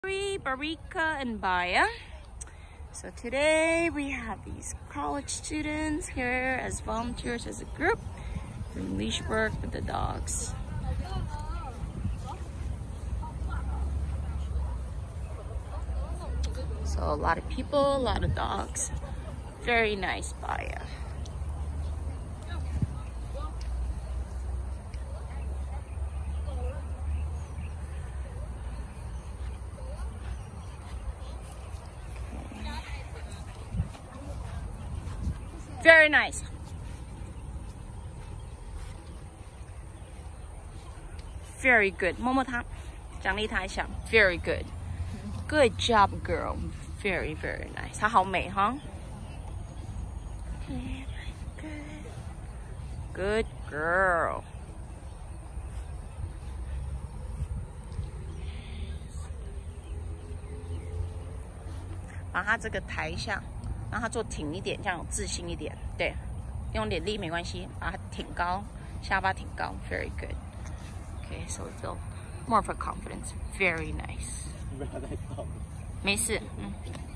Barika and Baya. So today we have these college students here as volunteers as a group doing leash work with the dogs. So a lot of people, a lot of dogs. Very nice Baya. Very nice. Very good. 摸摸它，奖励它一下。Very good. Good job, girl. Very, very nice. 它好美哈。Good girl. 把它这个抬一下。 让它做挺一点，这样有自信一点。对，用点力没关系，把它挺高，下巴挺高。Very good. Okay, so we feel more of a confidence. Very nice. 没事，